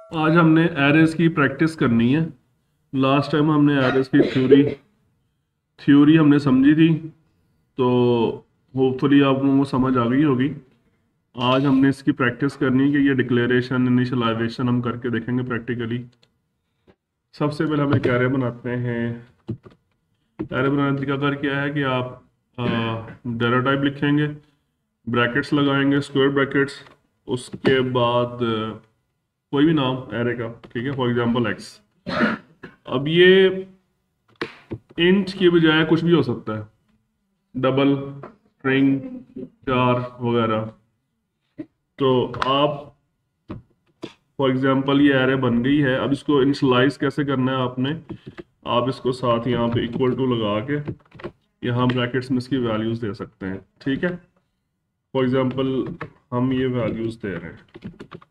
आज हमने एरेज की प्रैक्टिस करनी है। लास्ट टाइम हमने एरेज की थ्योरी हमने समझी थी, तो होपफुली आप लोगों को समझ आ गई होगी। आज हमने इसकी प्रैक्टिस करनी है कि ये डिक्लेरेशन इनिशियलाइजेशन हम करके देखेंगे प्रैक्टिकली। सबसे पहले हम एक एरे बनाते हैं। एरे बनाने का तरीका कार क्या है कि आप डाटा टाइप लिखेंगे, ब्रैकेट्स लगाएंगे, स्क्वायर ब्रैकेट्स, उसके बाद कोई भी नाम एरे का, ठीक है, फॉर एग्जांपल एक्स। अब ये इंट की बजाय कुछ भी हो सकता है, डबल, स्ट्रिंग, चार वगैरह। तो आप फॉर एग्जांपल ये एरे बन गई है। अब इसको इनिशियलाइज कैसे करना है आपने, आप इसको साथ यहाँ पे इक्वल टू लगा के यहाँ ब्रैकेट्स में इसकी वैल्यूज दे सकते हैं, ठीक है। फॉर एग्जांपल हम ये वैल्यूज दे रहे हैं,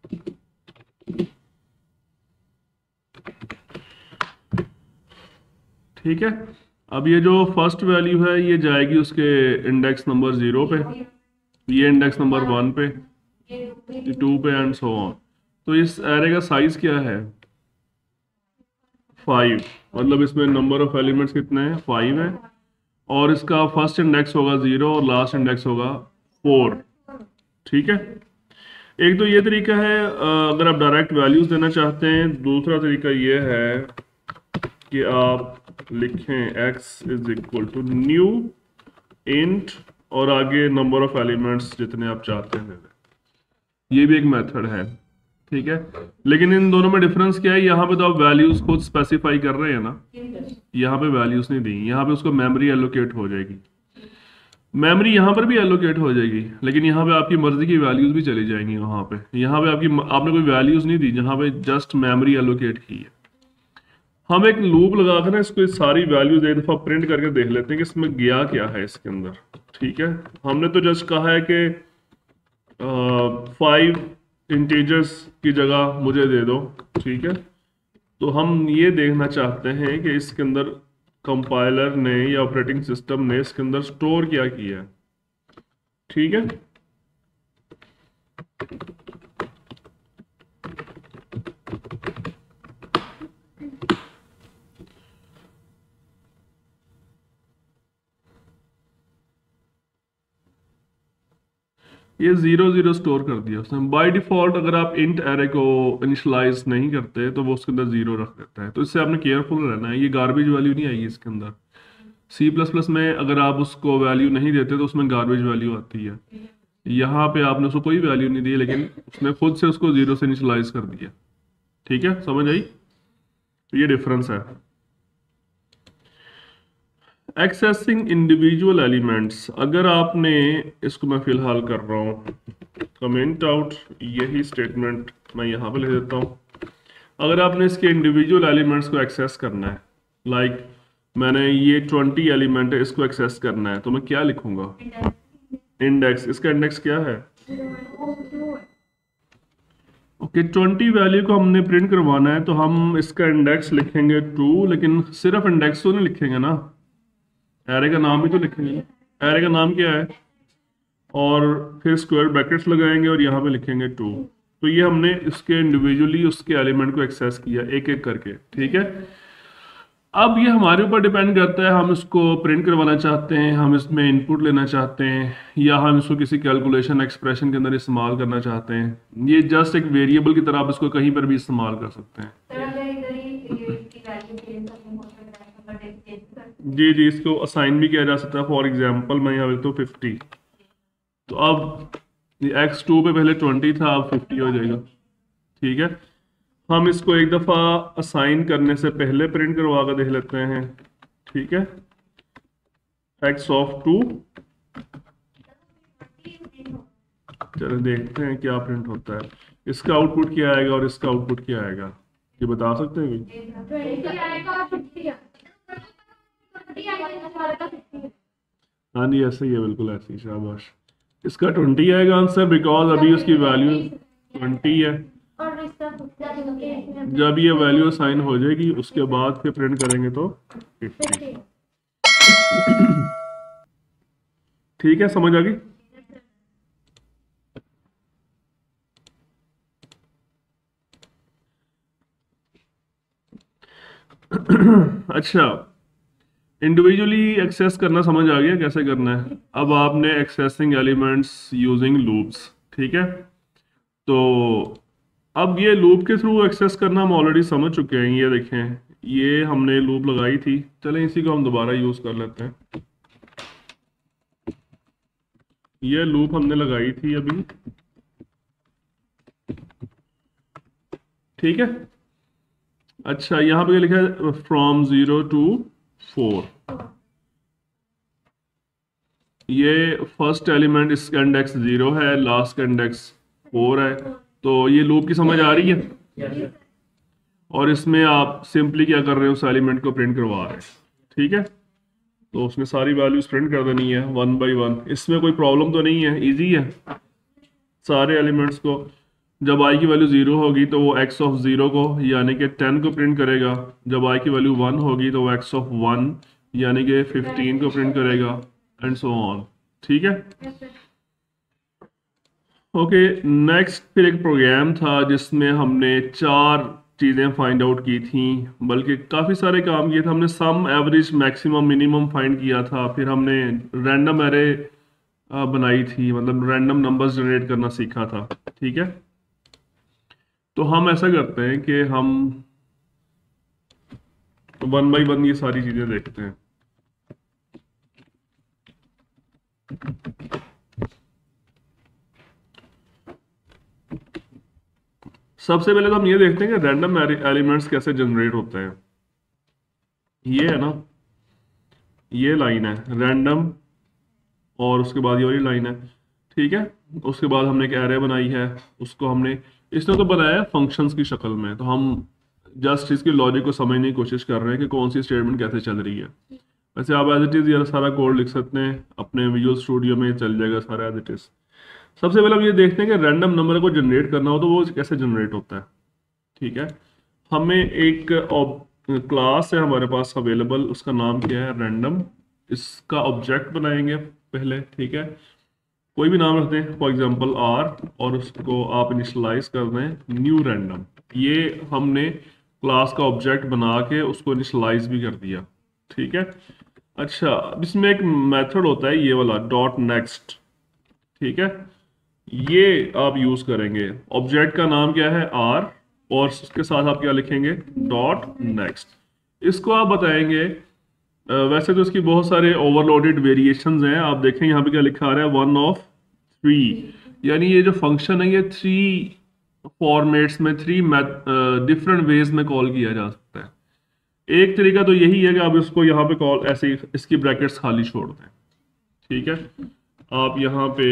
ठीक है। अब ये जो फर्स्ट वैल्यू है ये जाएगी उसके इंडेक्स नंबर 0 पे, ये इंडेक्स नंबर 1 पे, 2 पे एंड सो ऑन। तो इस एरे का साइज क्या है, 5। मतलब इसमें नंबर ऑफ एलिमेंट्स कितने हैं, 5 है। और इसका फर्स्ट इंडेक्स होगा 0 और लास्ट इंडेक्स होगा 4, ठीक है। एक तो ये तरीका है, अगर आप डायरेक्ट वैल्यूज देना चाहते हैं। दूसरा तरीका ये है कि आप लिखें x is equal to new int और आगे नंबर ऑफ एलिमेंट्स जितने आप चाहते हैं दे दें। ये भी एक मेथड है, ठीक है। लेकिन इन दोनों में डिफरेंस क्या है, यहाँ पे तो आप वैल्यूज खुद स्पेसिफाई कर रहे हैं ना, यहाँ पे वैल्यूज नहीं दी, यहाँ पे उसको मेमोरी एलोकेट हो जाएगी। मेमोरी यहाँ पर भी एलोकेट हो जाएगी, लेकिन यहाँ पे आपकी मर्जी की वैल्यूज भी चली जाएंगी। वहां पे यहाँ पे आपने कोई वैल्यूज नहीं दी, जहाँ पे जस्ट मेमोरी एलोकेट की है। हम एक लूप लगा कर ना इसको सारी वैल्यूज एक दफा प्रिंट करके देख लेते हैं कि इसमें गया क्या है इसके अंदर, ठीक है। हमने तो जस्ट कहा है कि 5 इंटीजर्स की जगह मुझे दे दो, ठीक है। तो हम ये देखना चाहते हैं कि इसके अंदर कंपाइलर ने या ऑपरेटिंग सिस्टम ने इसके अंदर स्टोर क्या किया है, ठीक है। ये 0 0 स्टोर कर दिया उसने बाय डिफॉल्ट। अगर आप इंट एरे को इनिशियलाइज नहीं करते तो वो उसके अंदर 0 रख देता है, तो इससे आपने केयरफुल रहना है। ये गार्बेज वैल्यू नहीं आएगी इसके अंदर। सी प्लस प्लस में अगर आप उसको वैल्यू नहीं देते तो उसमें गार्बेज वैल्यू आती है। यहाँ पे आपने उसको कोई वैल्यू नहीं दी, लेकिन उसने खुद से उसको 0 से इनिशियलाइज कर दिया, ठीक है। समझ आई, तो ये डिफरेंस है। एक्सेसिंग इंडिविजुअल एलिमेंट्स, अगर आपने इसको, मैं फिलहाल कर रहा हूँ कमेंट आउट, यही स्टेटमेंट मैं यहाँ पे लिख देता हूँ। अगर आपने इसके इंडिविजुअल एलिमेंट्स को एक्सेस करना है, लाइक मैंने ये 20 एलिमेंट है, इसको एक्सेस करना है, तो मैं क्या लिखूंगा, इंडेक्स। इसका इंडेक्स क्या है, ओके। 20 वैल्यू को हमने प्रिंट करवाना है, तो हम इसका इंडेक्स लिखेंगे 2, लेकिन सिर्फ इंडेक्स तो नहीं लिखेंगे ना, एरे का नाम भी तो लिखेंगे ना। एरे का नाम क्या है, और फिर स्क्वायर ब्रैकेट्स लगाएंगे और यहाँ पे लिखेंगे 2। तो ये हमने इसके इंडिविजुअली उसके एलिमेंट को एक्सेस किया एक एक करके, ठीक है। अब ये हमारे ऊपर डिपेंड करता है, हम इसको प्रिंट करवाना चाहते हैं, हम इसमें इनपुट लेना चाहते हैं, या हम इसको किसी कैलकुलेशन एक्सप्रेशन के अंदर इस्तेमाल करना चाहते हैं। ये जस्ट एक वेरिएबल की तरह आप इसको कहीं पर भी इस्तेमाल कर सकते हैं। जी जी, इसको असाइन भी किया जा सकता है। फॉर एग्जांपल मैं यहाँ लिखता हूँ 50, तो अब x2 पे पहले 20 था, अब 50 हो जाएगा, ठीक है। हम इसको एक दफ़ा असाइन करने से पहले प्रिंट करवा कर देख लेते हैं, ठीक है। x ऑफ 2, चलो देखते हैं क्या प्रिंट होता है। इसका आउटपुट क्या आएगा और इसका आउटपुट क्या आएगा, ये बता सकते हैं कोई? हाँ जी, ऐसे ही है, बिल्कुल ऐसे ही, शाबाश। इसका 20 आएगा आंसर, बिकॉज अभी उसकी वैल्यू 20 है। जब ये वैल्यू साइन हो जाएगी उसके बाद फिर प्रिंट करेंगे तो 50। ठीक है, समझ आ गई। अच्छा, इंडिविजुअली एक्सेस करना समझ आ गया कैसे करना है। अब आपने एक्सेसिंग एलिमेंट्स यूजिंग लूप्स, ठीक है। तो अब ये लूप के थ्रू एक्सेस करना हम ऑलरेडी समझ चुके हैं। ये देखें, ये हमने लूप लगाई थी, चलें इसी को हम दोबारा यूज कर लेते हैं। ये लूप हमने लगाई थी अभी, ठीक है। अच्छा, यहाँ पे लिखा है फ्रॉम 0 to 4। ये फर्स्ट एलिमेंट इसका इंडेक्स 0 है, लास्ट का इंडेक्स 4 है। तो ये लूप की समझ आ रही है। और इसमें आप सिंपली क्या कर रहे हो, उस एलिमेंट को प्रिंट करवा रहे हैं, ठीक है। तो उसमें सारी वैल्यूज प्रिंट कर देनी है 1 by 1। इसमें कोई प्रॉब्लम तो नहीं है, इजी है। सारे एलिमेंट्स को जब i की वैल्यू 0 होगी तो वो x ऑफ 0 को यानी कि 10 को प्रिंट करेगा। जब i की वैल्यू 1 होगी तो वो x ऑफ 1 यानी कि 15 को प्रिंट करेगा, एंड सो ऑन, ठीक है। ओके, नेक्स्ट फिर एक प्रोग्राम था जिसमें हमने 4 चीज़ें फाइंड आउट की थी, बल्कि काफ़ी सारे काम किए थे। हमने sum, average, maximum, minimum find किया था। फिर हमने रैंडम एरे बनाई थी, मतलब रैंडम नंबर्स जनरेट करना सीखा था, ठीक है। तो हम ऐसा करते हैं कि हम 1 by 1 ये सारी चीज़ें देखते हैं। सबसे पहले तो हम ये देखते हैं कि रैंडम एलिमेंट्स कैसे जनरेट होते हैं। ये है ना, ये लाइन है रैंडम, और उसके बाद ये वाली लाइन है, ठीक है। उसके बाद हमने एक एरे बनाई है, उसको हमने इसने तो बनाया है फंक्शंस की शक्ल में। तो हम जस्ट इसकी लॉजिक को समझने की कोशिश कर रहे हैं कि कौन सी स्टेटमेंट कैसे चल रही है। वैसे आप एज इट इज़ ये सारा कोड लिख सकते हैं, अपने विजुअल स्टूडियो में चल जाएगा सारा एज इट इज़। सबसे पहले हम ये देखते हैं कि रैंडम नंबर को जनरेट करना हो तो वो कैसे जनरेट होता है, ठीक है। हमें एक क्लास है हमारे पास अवेलेबल, उसका नाम क्या है, रैंडम। इसका ऑब्जेक्ट बनाएंगे पहले, ठीक है। कोई भी नाम रख दें, फॉर एग्जांपल आर, और उसको आप इनिशलाइज कर दें न्यू रैंडम। ये हमने क्लास का ऑब्जेक्ट बना के उसको इनिशलाइज भी कर दिया, ठीक है। अच्छा, अब इसमें एक मेथड होता है ये वाला डॉट नेक्स्ट, ठीक है। ये आप यूज करेंगे। ऑब्जेक्ट का नाम क्या है, आर, और उसके साथ आप क्या लिखेंगे, डॉट नेक्स्ट। इसको आप बताएंगे। वैसे तो इसकी बहुत सारे ओवरलोडेड वेरिएशंस हैं। आप देखें यहाँ पे क्या लिखा आ रहा है, 1 of 3, यानी ये जो फंक्शन है ये 3 फॉर्मेट्स में, 3 डिफरेंट वेज में कॉल किया जा सकता है। एक तरीका तो यही है कि आप इसको यहाँ पे कॉल ऐसे ही इसकी ब्रैकेट्स खाली छोड़ दें, ठीक है। आप यहाँ पे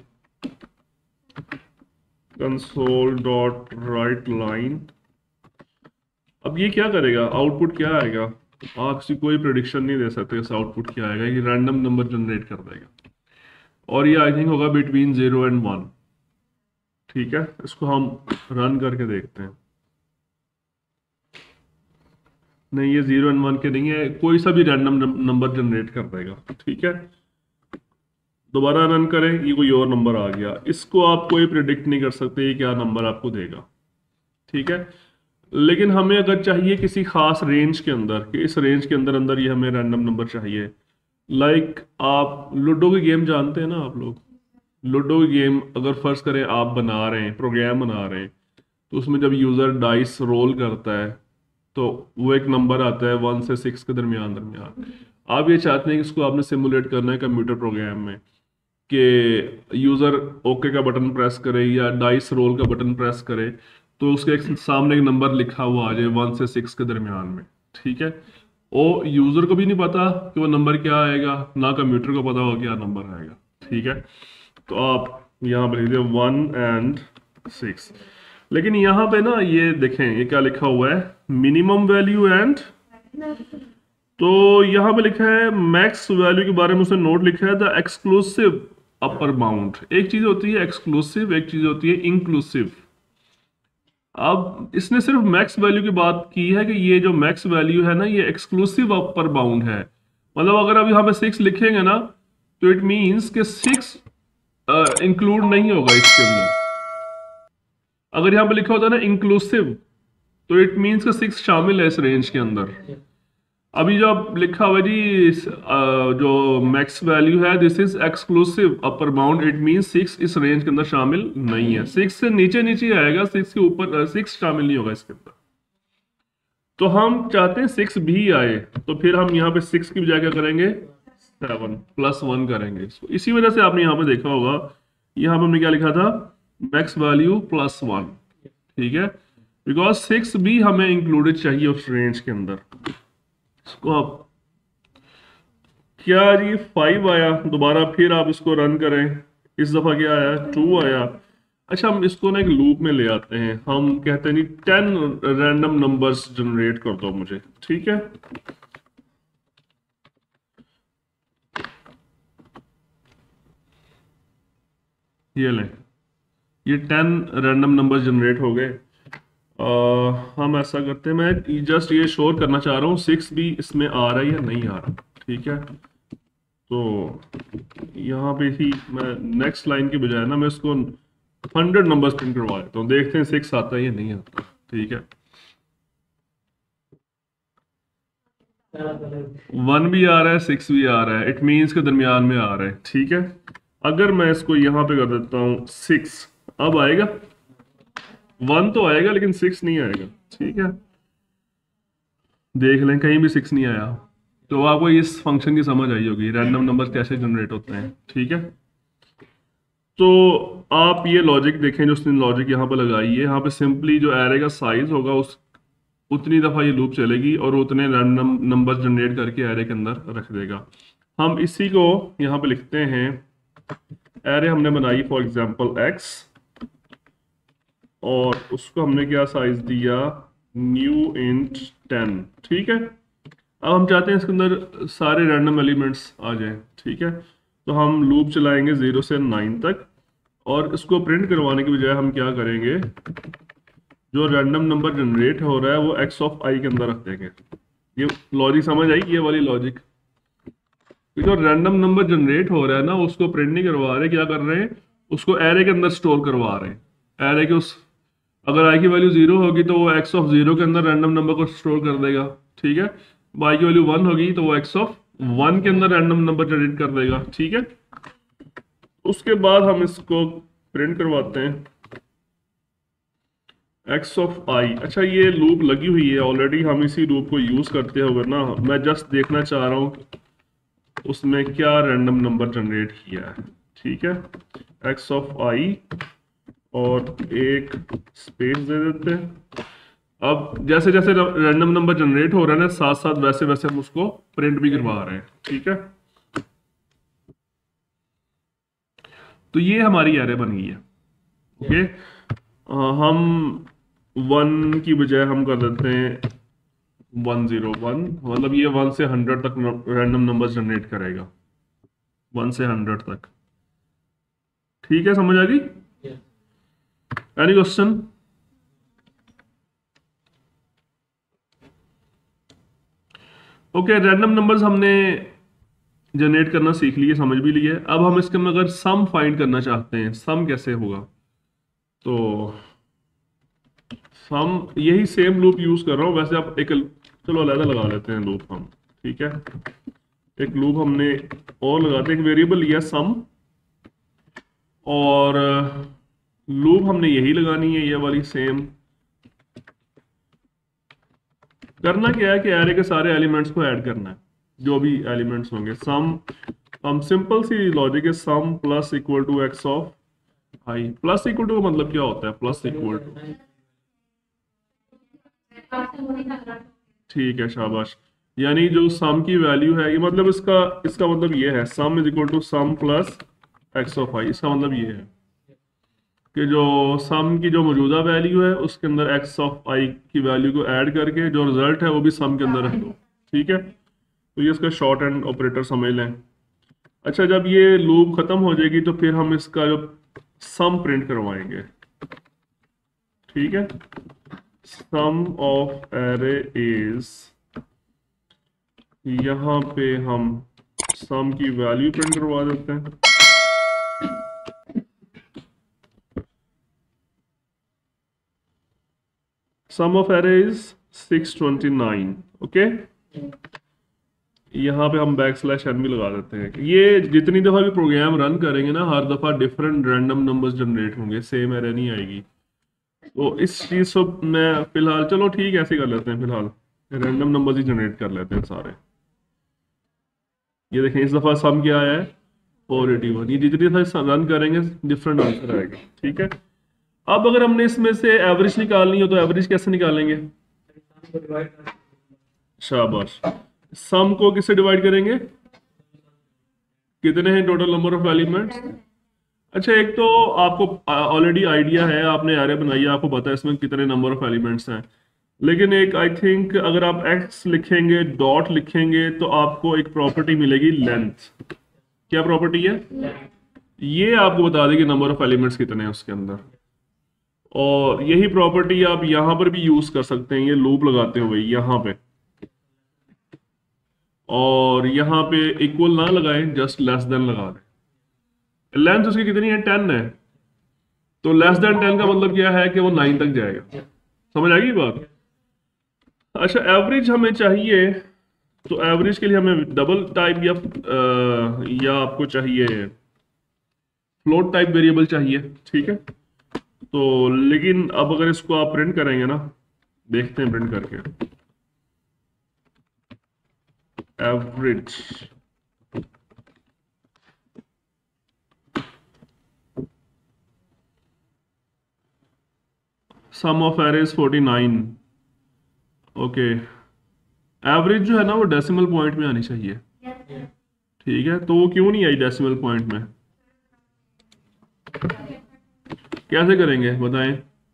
कंसोल डॉट राइट लाइन, अब ये क्या करेगा, आउटपुट क्या आएगा, आप किसी कोई प्रेडिक्शन नहीं दे सकते इस आउटपुट क्या आएगा। ये रैंडम नंबर जनरेट कर देगा, और ये आई थिंक होगा बिटवीन 0 and 1, ठीक है। इसको हम रन करके देखते हैं। नहीं, ये 0 and 1 के नहीं है, कोई सा भी रैंडम नंबर जनरेट कर देगा, ठीक है। दोबारा रन करें, ये कोई और नंबर आ गया। इसको आप कोई प्रिडिक्ट नहीं कर सकते ये क्या नंबर आपको देगा, ठीक है। लेकिन हमें अगर चाहिए किसी खास रेंज के अंदर, कि इस रेंज के अंदर अंदर ये हमें रैंडम नंबर चाहिए। लाइक आप लूडो की गेम जानते हैं ना, आप लोग लूडो की गेम अगर फर्ज करें आप बना रहे हैं, प्रोग्राम बना रहे हैं, तो उसमें जब यूज़र डाइस रोल करता है तो वो एक नंबर आता है 1 से 6 के दरमियान दरमियान। आप ये चाहते हैं कि इसको आपने सिमुलेट करना है कंप्यूटर प्रोग्राम में, कि यूज़र ओके का बटन प्रेस करे या डाइस रोल का बटन प्रेस करे तो उसके एक सामने एक नंबर लिखा हुआ आ जाए 1 से 6 के दरमियान में, ठीक है। वो यूज़र को भी नहीं पता कि वो नंबर क्या आएगा, ना कंप्यूटर को पता होगा क्या नंबर आएगा, ठीक है। तो आप यहाँ पर लिखिए 1 and 6। लेकिन यहाँ पे ना ये देखें, ये क्या लिखा हुआ है, मिनिमम वैल्यू एंड, तो यहाँ पे लिखा है मैक्स वैल्यू के बारे में उसने नोट लिखा है द एक्सक्लूसिव अपर बाउंड। एक चीज होती है एक्सक्लूसिव, एक चीज होती है इंक्लूसिव। अब इसने सिर्फ मैक्स वैल्यू की बात की है कि ये जो मैक्स वैल्यू है ना ये एक्सक्लूसिव अपर बाउंड है। मतलब अगर अब यहाँ पे 6 लिखेंगे ना तो इट मीन्स कि 6 इंक्लूड नहीं होगा इसके अंदर। अगर यहाँ पे लिखा होता है ना इंक्लूसिव, तो इट मीन्स का 6 शामिल है इस रेंज के अंदर। अभी जो अब लिखा हुआ है जी जो मैक्स वैल्यू है this is exclusive upper bound, it means 6 इस रेंज के अंदर शामिल नहीं है। 6 से नीचे नीचे आएगा, 6 के ऊपर 6 शामिल नहीं होगा इसके अंदर। तो हम चाहते हैं 6 भी आए, तो फिर हम यहाँ पे 6 की बजाय क्या करेंगे 7 प्लस 1 करेंगे इसको। इसी वजह से आपने यहाँ पे देखा होगा, यहाँ पे हमने क्या लिखा था मैक्स वैल्यू प्लस 1, ठीक है, बिकॉज 6 भी हमें इंक्लूडेड चाहिए उस रेंज के अंदर। इसको आप क्या जी 5 आया, दोबारा फिर आप इसको रन करें, इस दफा क्या आया 2 आया। अच्छा हम इसको ना एक लूप में ले आते हैं, हम कहते हैं नहीं 10 रैंडम नंबर्स जनरेट कर दो मुझे, ठीक है। ये लें, ये 10 रैंडम नंबर्स जनरेट हो गए। हम ऐसा करते हैं, मैं जस्ट ये श्योर करना चाह रहा हूँ 6 भी इसमें आ रहा है या नहीं आ रहा, ठीक है। तो यहाँ पे ही मैं नेक्स्ट लाइन के बजाय ना मैं इसको 100 नंबर्स प्रिंट करवा देता हूँ, देखते हैं 6 आता है या नहीं आता, ठीक है। 1 भी आ रहा है 6 भी आ रहा है, इट मीन्स के दरमियान में आ रहा है, ठीक है। अगर मैं इसको यहाँ पे कर देता हूँ 6, अब आएगा 1 तो आएगा लेकिन 6 नहीं आएगा, ठीक है। देख लें कहीं भी 6 नहीं आया, तो आपको इस फंक्शन की समझ आई होगी रैंडम नंबर कैसे जनरेट होते हैं, ठीक है। तो आप ये लॉजिक देखें जो उसने लॉजिक यहाँ पर लगाई है, यहाँ पे सिंपली जो एरे का साइज होगा उस उतनी दफ़ा ये लूप चलेगी और उतने रैंडम नंबर जनरेट करके एरे के अंदर रख देगा। हम इसी को यहाँ पे लिखते हैं, एरे हमने बनाई फॉर एग्जांपल x, और उसको हमने क्या साइज दिया न्यू इंट 10, ठीक है। अब हम चाहते हैं इसके अंदर सारे रैंडम एलिमेंट्स आ जाएं, ठीक है। तो हम लूप चलाएंगे 0 से 9 तक, और इसको प्रिंट करवाने की बजाय हम क्या करेंगे, जो रैंडम नंबर जनरेट हो रहा है वो x ऑफ i के अंदर रख देंगे। ये लॉजिक समझ आई, ये वाली लॉजिक, जो रैंडम नंबर जनरेट हो रहा है ना उसको प्रिंट नहीं करवा रहे, क्या कर रहे हैं उसको एरे के अंदर स्टोर करवा रहे हैं। एरे के उस अगर i की वैल्यू 0 होगी तो वो x ऑफ 0 के अंदर रैंडम नंबर को स्टोर कर देगा, ठीक है। y की वैल्यू 1 होगी तो वो x ऑफ 1 के अंदर रैंडम नंबर जनरेट कर देगा, ठीक है। उसके बाद हम इसको प्रिंट करवाते हैं x ऑफ i। अच्छा ये लूप लगी हुई है ऑलरेडी, हम इसी लूप को यूज करते हुए ना मैं जस्ट देखना चाह रहा हूँ उसमें क्या रैंडम नंबर जनरेट किया है, ठीक है। x ऑफ i और एक स्पेस दे देते हैं। अब जैसे जैसे रैंडम नंबर जनरेट हो रहा है ना साथ साथ वैसे वैसे हम उसको प्रिंट भी करवा रहे हैं, ठीक है। तो ये हमारी एरे बन गई है, ओके। हम 1 की बजाय हम कर देते हैं 101, मतलब ये 1 से 100 तक रैंडम नंबर जनरेट करेगा, 1 से 100 तक, ठीक है। समझ आ गई? Any question? Okay, random numbers हमने जनरेट करना सीख लिए, समझ भी लिए। अब हम इसके में अगर सम फाइंड करना चाहते हैं, सम कैसे होगा, तो सम यही सेम लूप यूज कर रहा हूं वैसे। आप एक चलो अलग लगा लेते हैं लूप हम, ठीक है। एक लूप हमने और लगाते हैं, एक वेरिएबल लिया सम, और लूप हमने यही लगानी है, ये वाली सेम। करना क्या है कि एरे के सारे एलिमेंट्स को ऐड करना है, जो भी एलिमेंट्स होंगे। सम हम सिंपल सी लॉजिक है, sum plus equal to x of I. Plus equal to का मतलब क्या होता है, प्लस इक्वल टू, ठीक है शाबाश। यानी जो सम की वैल्यू है, ये मतलब इसका इसका मतलब ये है sum is equal to sum plus X of I. इसका मतलब ये है कि जो सम की जो मौजूदा वैल्यू है उसके अंदर एक्स ऑफ आई की वैल्यू को ऐड करके जो रिजल्ट है वो भी सम के अंदर रख दो, ठीक है। तो ये इसका शॉर्ट एंड ऑपरेटर समझ लें। अच्छा जब ये लूप खत्म हो जाएगी तो फिर हम इसका जो सम प्रिंट करवाएंगे, ठीक है। सम ऑफ एरे इज, यहाँ पे हम सम की वैल्यू प्रिंट करवा देते हैं। Sum of array is 629। Okay, यहाँ पे हम _n भी लगा देते हैं। ये जितनी दफ़ा भी प्रोग्राम रन करेंगे ना, हर दफ़ा डिफरेंट रैंडम नंबर्स जनरेट होंगे, सेम एरे नहीं आएगी। तो इस चीज़ को मैं फिलहाल, चलो ठीक है ऐसे कर लेते हैं, फिलहाल रैंडम नंबर्स ही जनरेट कर लेते हैं सारे। ये देखें इस दफ़ा सम क्या आया है 481। ये जितनी दफ़ा रन करेंगे डिफरेंट आंसर आएगा। ठीक है, अब अगर हमने इसमें से एवरेज निकालनी हो तो एवरेज कैसे निकालेंगे? शाबाश, सम को किससे डिवाइड करेंगे? कितने हैं टोटल नंबर ऑफ एलिमेंट्स? अच्छा, एक तो आपको ऑलरेडी आइडिया है, आपने एरे बनाई है, आपको पता है इसमें कितने नंबर ऑफ एलिमेंट्स हैं। लेकिन एक आई थिंक अगर आप x लिखेंगे, डॉट लिखेंगे, तो आपको एक प्रॉपर्टी मिलेगी लेंथ। क्या प्रॉपर्टी है? ये आपको बता देगी नंबर ऑफ एलिमेंट्स कितने हैं उसके अंदर। और यही प्रॉपर्टी आप यहां पर भी यूज कर सकते हैं, ये लूप लगाते हुए यहाँ पे, और यहाँ पे इक्वल ना लगाएं, जस्ट लेस देन लगा दें। लेंथ उसकी कितनी है? 10 है। तो लेस देन 10 का मतलब क्या है कि वो 9 तक जाएगा। समझ आ गई बात? अच्छा, एवरेज हमें चाहिए, तो एवरेज के लिए हमें डबल टाइप या आपको चाहिए फ्लोट टाइप वेरिएबल चाहिए। ठीक है, तो लेकिन अब अगर इसको आप प्रिंट करेंगे ना, देखते हैं प्रिंट करके average. Sum of arrays 49। Okay, average जो है ना वो डेसिमल पॉइंट में आनी चाहिए। ठीक है, तो वो क्यों नहीं आई डेसिमल पॉइंट में? कैसे करेंगे बताएं?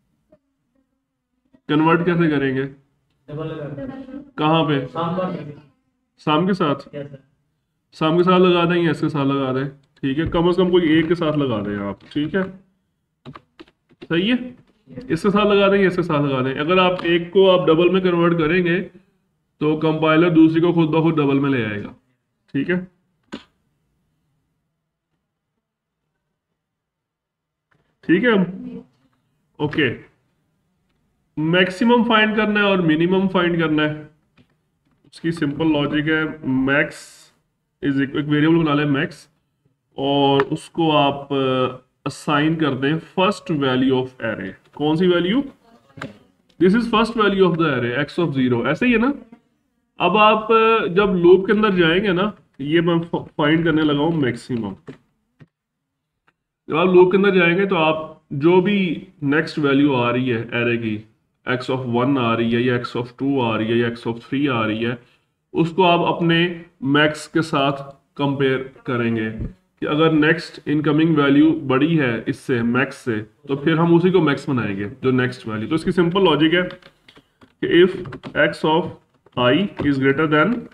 कन्वर्ट कैसे करेंगे? कहाँ पे? शाम के साथ? शाम के साथ लगा दें या इसके साथ लगा दें? ठीक है, कम से कम कोई एक के साथ लगा दें आप। ठीक है, सही है, इसके साथ लगा दें या इसके साथ लगा दें। अगर आप एक को आप डबल में कन्वर्ट करेंगे तो कंपाइलर दूसरी को खुद ब खुद डबल में ले आएगा। ठीक है, ठीक है। ओके, मैक्सिमम फाइंड करना है और मिनिमम फाइंड करना है। उसकी सिंपल लॉजिक है, मैक्स इज एक वेरिएबल बना लें मैक्स, और उसको आप असाइन कर दें फर्स्ट वैल्यू ऑफ एरे। कौन सी value? This is first value of the array x of 0। ऐसे ही है ना? अब आप जब लूप के अंदर जाएंगे ना, ये मैं फाइंड करने लगा हूं मैक्सिमम। जब आप लूप के अंदर जाएंगे तो आप जो भी नेक्स्ट वैल्यू आ रही है एरे की, x ऑफ 1 आ रही है या x ऑफ 2 आ रही है या x ऑफ 3 आ रही है, उसको आप अपने मैक्स के साथ कंपेयर करेंगे कि अगर नेक्स्ट इनकमिंग वैल्यू बड़ी है इससे, मैक्स से, तो फिर हम उसी को मैक्स बनाएंगे जो नेक्स्ट वैल्यू। तो इसकी सिंपल लॉजिक है कि if x of I is greater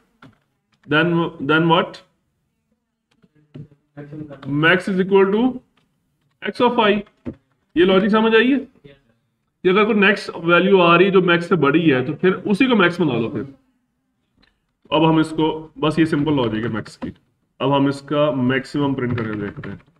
than what? Max is equal to x of I। ये लॉजिक समझ आई है कि अगर कोई नेक्स्ट वैल्यू आ रही है जो मैक्स से बड़ी है तो फिर उसी को मैक्स बना लो। फिर अब हम इसको, बस ये सिंपल लॉजिक है मैक्स की। अब हम इसका मैक्सिमम प्रिंट करके देखते हैं।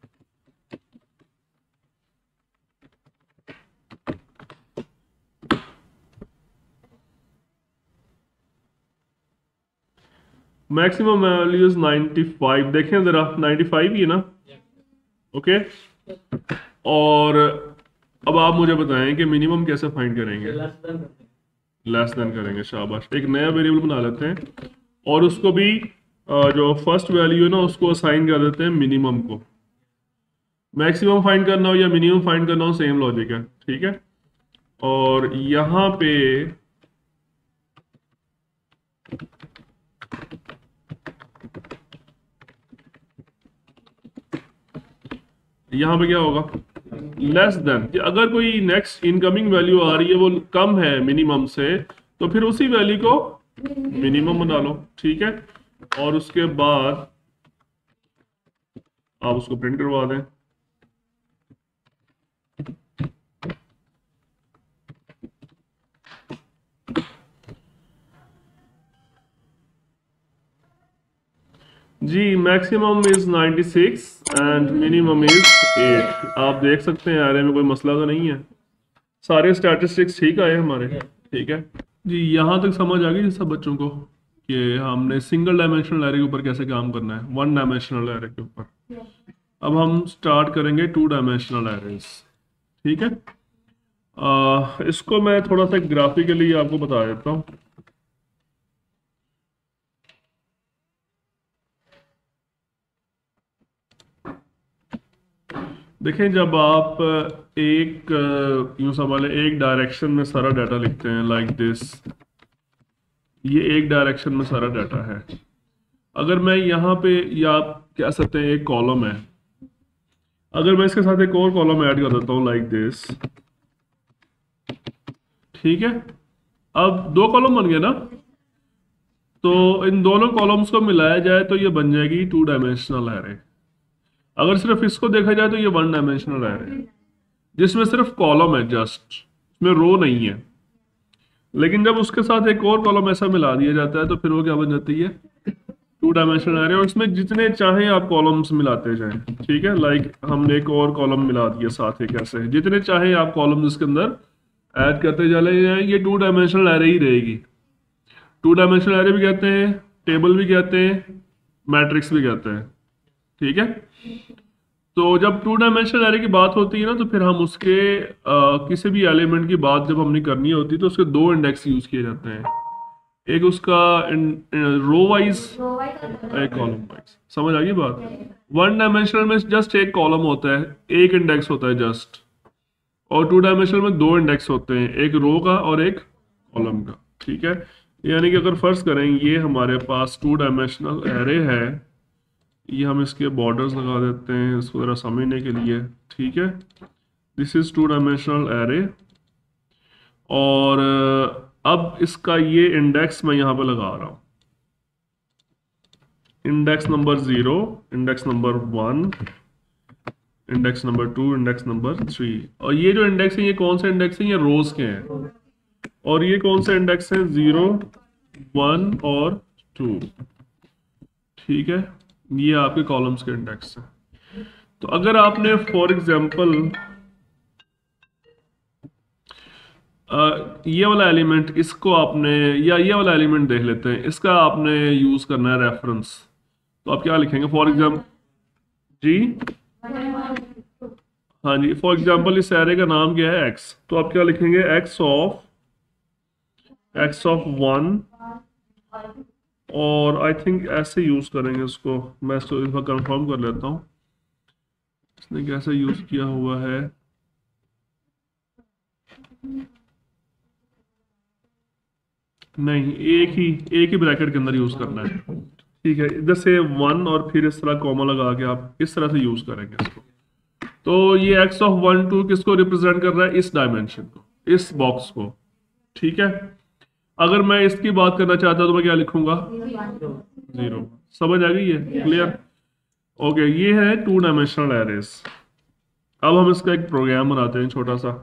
Maximum value is 95। देखें जरा, 95 ही है ना? ओके, और अब आप मुझे बताएं कि मिनिमम कैसे फाइंड करेंगे? लेस देन करेंगे। शाबाश, एक नया वेरिएबल बना लेते हैं और उसको भी जो फर्स्ट वैल्यू है ना उसको असाइन कर देते हैं मिनिमम को। मैक्सिमम फाइंड करना हो या मिनिमम फाइंड करना हो, सेम लॉजिक है। ठीक है, और यहाँ पे क्या होगा? Less than. अगर कोई नेक्स्ट इनकमिंग वैल्यू आ रही है वो कम है मिनिमम से, तो फिर उसी वैल्यू को मिनिमम बना लो। ठीक है, और उसके बाद आप उसको प्रिंट करवा दें। जी, maximum is 96 and minimum is 8। आप देख सकते हैं यार में कोई मसला तो नहीं है, सारे स्टैटिस्टिक्स ठीक आए हमारे। ठीक है जी, यहाँ तक समझ आ गई सब बच्चों को कि हमने सिंगल डायमेंशनल एरे के ऊपर कैसे काम करना है, वन डायमेंशनल एरे के ऊपर। अब हम स्टार्ट करेंगे टू डायमेंशनल एरेज। ठीक है, इसको मैं थोड़ा सा ग्राफिकली आपको बता देता हूँ। देखें, जब आप एक यूं समझ लें एक डायरेक्शन में सारा डाटा लिखते हैं लाइक दिस, ये एक डायरेक्शन में सारा डाटा है। अगर मैं यहाँ पे, या आप कह सकते हैं एक कॉलम है, अगर मैं इसके साथ एक और कॉलम ऐड कर देता हूँ लाइक दिस, ठीक है, अब दो कॉलम बन गए ना, तो इन दोनों कॉलम्स को मिलाया जाए तो ये बन जाएगी टू डायमेंशनल एरे। अगर सिर्फ इसको देखा जाए तो ये वन डायमेंशनल एरे, जिसमें सिर्फ कॉलम है, जस्ट इसमें रो नहीं है। लेकिन जब उसके साथ एक और कॉलम ऐसा मिला दिया जाता है तो फिर वो क्या बन जाती है, टू डायमेंशनल एरे। और इसमें जितने चाहे आप कॉलम्स मिलाते जाएं, ठीक है, लाइक हमने एक और कॉलम मिला दिया साथ, एक ऐसे जितने चाहे आप कॉलम्स इसके अंदर ऐड करते चले जाएं, ये टू डायमेंशनल एरे ही रहेगी। टू डायमेंशनल एरे भी कहते हैं, टेबल भी कहते हैं, मैट्रिक्स भी कहते हैं। ठीक है, तो जब टू डायमेंशनल एरे की बात होती है ना, तो फिर हम उसके किसी भी एलिमेंट की बात जब हमने करनी होती है तो उसके दो इंडेक्स यूज किए जाते हैं, एक उसका रो वाइज, एक कॉलम वाइज। समझ आ गई बात? वन डायमेंशनल में जस्ट एक कॉलम होता है, एक इंडेक्स होता है जस्ट, और टू डायमेंशनल में दो इंडेक्स होते हैं, एक रो का और एक कॉलम का। ठीक है, यानी कि अगर फर्ज करें ये हमारे पास टू डायमेंशनल एरे है, ये हम इसके बॉर्डर्स लगा देते हैं इसको ज़रा समझने के लिए। ठीक है, this is two dimensional array, और अब इसका ये इंडेक्स मैं यहाँ पे लगा रहा हूँ, index number 0, index number 1, index number 2, index number 3। और ये जो इंडेक्स है ये कौन से इंडेक्स हैं, ये रोज के हैं। और ये कौन से इंडेक्स हैं, 0, 1 और 2। ठीक है, ये आपके कॉलम्स के इंडेक्स हैं। तो अगर आपने फॉर एग्जांपल ये वाला एलिमेंट, इसको आपने, या ये वाला एलिमेंट देख लेते हैं, इसका आपने यूज करना है रेफरेंस, तो आप क्या लिखेंगे फॉर एग्जांपल जी, हाँ जी, फॉर एग्जांपल इस एरे का नाम क्या है, x, तो आप क्या लिखेंगे, x ऑफ 1, और आई थिंक ऐसे यूज करेंगे इसको। मैं इसको एक बार कंफर्म कर लेता हूँ इसने कैसे यूज किया हुआ है। नहीं, एक ही ब्रैकेट के अंदर यूज करना है। ठीक है, इधर से 1 और फिर इस तरह कॉमा लगा के आप इस तरह से यूज करेंगे इसको। तो ये x ऑफ 1, 2 किसको रिप्रेजेंट कर रहा है, इस डायमेंशन को, इस बॉक्स को। ठीक है, अगर मैं इसकी बात करना चाहता तो मैं क्या लिखूंगा, 0। समझ आ गई है, क्लियर? ओके, ये है टू डायमेंशनल एरेज। अब हम इसका एक प्रोग्राम बनाते हैं छोटा सा,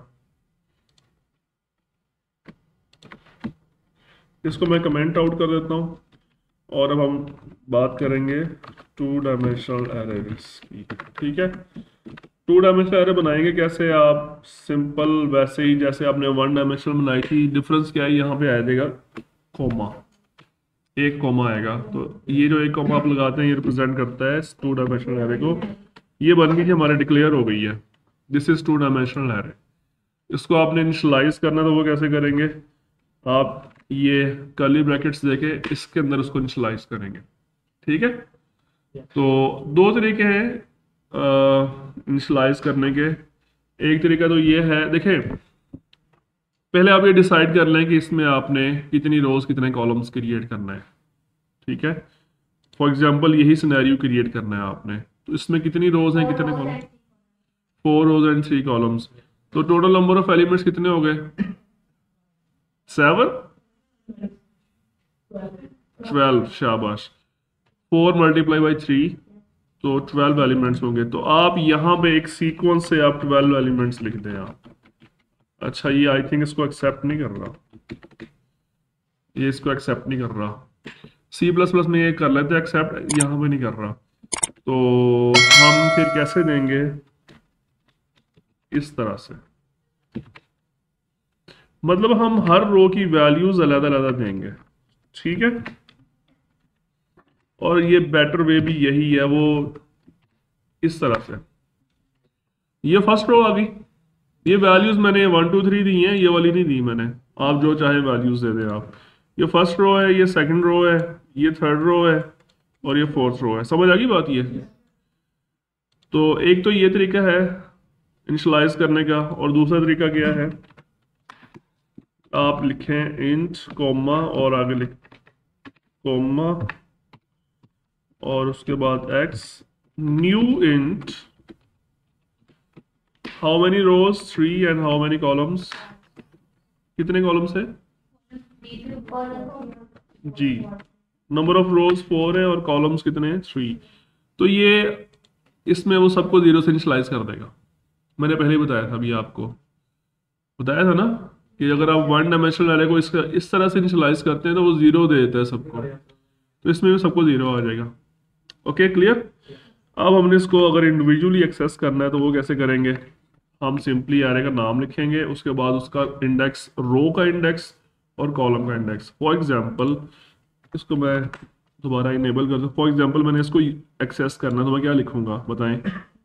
इसको मैं कमेंट आउट कर देता हूँ, और अब हम बात करेंगे टू डायमेंशनल एरेज की। ठीक है, टू डायमेंशनल एरे बनाएंगे कैसे, आप सिंपल वैसे ही जैसे आपने वन डायमेंशनल बनाई थी। डिफरेंस क्या है, यहाँ पे आ जाएगा कोमा, एक कोमा आएगा, तो ये जो एक कोमा आप लगाते हैं ये रिप्रेजेंट करता है टू डायमेंशनल एरे को। ये बन गई, हमारे डिक्लेयर हो गई है, this is two dimensional array. इसको आपने इनिशियलाइज करना, तो वो कैसे करेंगे, आप ये कर्ली ब्रैकेट्स देके इसके अंदर उसको इनिशियलाइज करेंगे। ठीक है, तो दो तरीके हैं इनिशियलाइज करने के। एक तरीका तो ये है, देखें, पहले आप ये डिसाइड कर लें कि इसमें आपने कितनी रोज कितने कॉलम्स क्रिएट करना है। ठीक है, फॉर एग्जांपल यही सिनेरियो क्रिएट करना है आपने, तो इसमें कितनी रोज हैं कितने कॉलम, 4 रोज एंड 3 कॉलम्स। तो टोटल नंबर ऑफ एलिमेंट्स कितने हो गए, 7, 12, शाबाश। 4 मल्टीप्लाई बाई 3, तो 12 एलिमेंट्स होंगे। तो आप यहाँ पे एक सीक्वेंस से आप 12 एलिमेंट्स लिख दें आप। अच्छा, ये आई थिंक इसको एक्सेप्ट नहीं कर रहा, ये इसको एक्सेप्ट नहीं कर रहा। सी प्लस प्लस में ये कर लेते एक्सेप्ट, यहाँ पे नहीं कर रहा। तो हम फिर कैसे देंगे, इस तरह से। मतलब हम हर रो की वैल्यूज अलग अलग देंगे, ठीक है। और ये बेटर वे भी यही है, वो इस तरह से। ये फर्स्ट रो आ गई, ये वैल्यूज मैंने 1 2 3 दी हैं, ये वाली नहीं दी मैंने। आप जो चाहे वैल्यूज दे दें आप। ये फर्स्ट रो है, ये सेकंड रो है, ये थर्ड रो है, और ये फोर्थ रो है। समझ आ गई बात ये? तो एक तो ये तरीका है इनिशियलाइज करने का, और दूसरा तरीका क्या है, आप लिखें इंट कॉमा और आगे लिख कॉमा और उसके बाद x, new int how many rows 3 and how many columns, कितने कॉलम्स है जी, नंबर ऑफ रोज 4 है और कॉलम्स कितने हैं 3। तो ये इसमें वो सबको जीरो से इनिशियलाइज कर देगा। मैंने पहले ही बताया था, अभी आपको बताया था ना कि अगर आप वन डायमेंशनल एरे को इसका इस तरह से इनिशियलाइज करते हैं तो वो जीरो दे देता है सबको, तो इसमें भी सबको जीरो आ जाएगा। Okay clear. अब हमने इसको अगर इंडिविजुअली एक्सेस करना है तो वो कैसे करेंगे, हम सिंपली एरे का नाम लिखेंगे, उसके बाद उसका इंडेक्स, रो का इंडेक्स और कॉलम का इंडेक्स। फॉर एग्जांपल इसको मैं दोबारा इनेबल कर दूं, फॉर एग्जांपल मैंने इसको एक्सेस करना है तो मैं क्या लिखूंगा बताएं।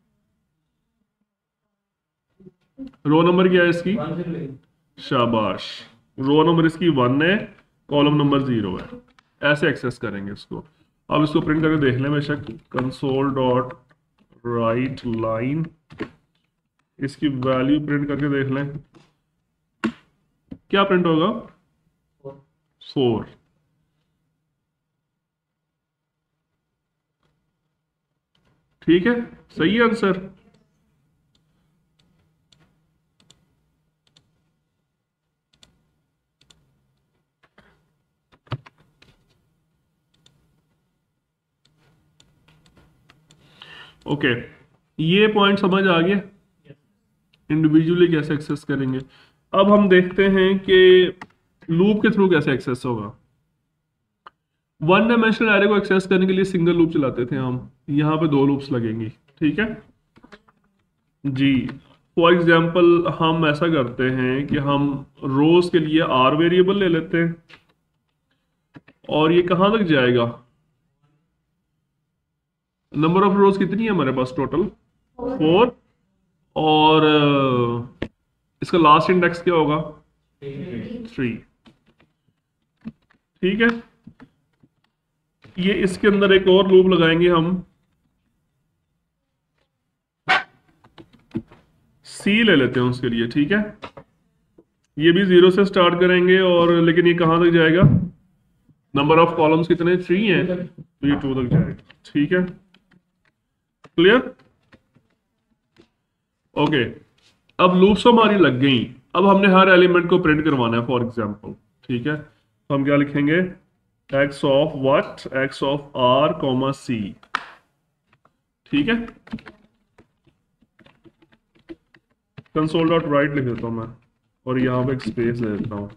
रो नंबर क्या है इसकी, शाबाश, रो नंबर इसकी 1 है, कॉलम नंबर 0 है। ऐसे एक्सेस करेंगे इसको। अब इसको प्रिंट करके देख लें बेशक, कंसोल डॉट राइट लाइन, इसकी वैल्यू प्रिंट करके देख लें, क्या प्रिंट होगा 4। ठीक है, सही है आंसर। ओके, ये पॉइंट समझ आ गया इंडिविजुअली कैसे एक्सेस करेंगे। अब हम देखते हैं कि लूप के थ्रू कैसे एक्सेस होगा। वन डायमेंशनल एरे को एक्सेस करने के लिए सिंगल लूप चलाते थे हम, यहाँ पे 2 लूप्स लगेंगी, ठीक है जी। फॉर एग्जांपल हम ऐसा करते हैं कि हम रोज के लिए आर वेरिएबल ले लेते हैं, और ये कहाँ तक जाएगा, नंबर ऑफ रोज कितनी है हमारे पास टोटल 4, और इसका लास्ट इंडेक्स क्या होगा 3, ठीक है। ये इसके अंदर एक और लूप लगाएंगे हम, सी ले लेते हैं उसके लिए, ठीक है। ये भी 0 से स्टार्ट करेंगे, और लेकिन ये कहां तक जाएगा, नंबर ऑफ कॉलम्स कितने 3 हैं, तो ये 2 तक जाएगा, ठीक है क्लियर। ओके, अब लूप्स हमारी लग गई। अब हमने हर एलिमेंट को प्रिंट करवाना है, फॉर एग्जांपल, ठीक है। तो हम क्या लिखेंगे, x of what, x of r comma c, ठीक है। कंसोल डॉट राइट लिख देता हूं मैं, और यहां पे एक स्पेस दे देता हूं।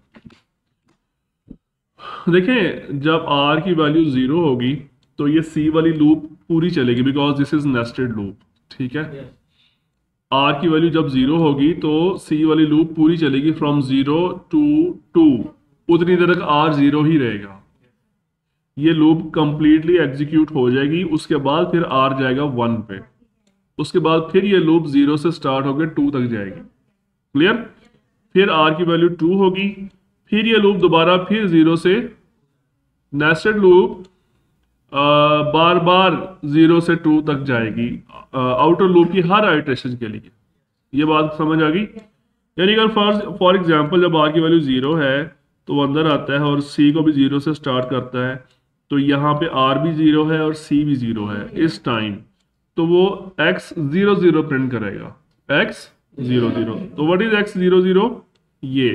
देखें, जब r की वैल्यू 0 होगी तो ये c वाली लूप पूरी चलेगी, because this is nested loop, ठीक है। r की वैल्यू जब 0 होगी तो c वाली लूप पूरी चलेगी फ्रॉम 0 टू 2, उतनी देर तक r 0 ही रहेगा। ये लूप कंप्लीटली एग्जीक्यूट हो जाएगी, उसके बाद फिर r जाएगा 1 पे, उसके बाद फिर ये लूप 0 से स्टार्ट होकर 2 तक जाएगी, क्लियर। फिर r की वैल्यू 2 होगी, फिर ये लूप दोबारा फिर 0 से, नेस्टेड लूप बार बार 0 से 2 तक जाएगी आउटर लूप की हर आइटरेशन के लिए। ये बात समझ आ गई। यानी अगर फॉर एग्जांपल जब r की वैल्यू 0 है तो वो अंदर आता है और c को भी 0 से स्टार्ट करता है, तो यहाँ पे r भी 0 है और c भी 0 है इस टाइम, तो वो x 0 0 प्रिंट करेगा, x 0 0। तो व्हाट इज x 0 0, ये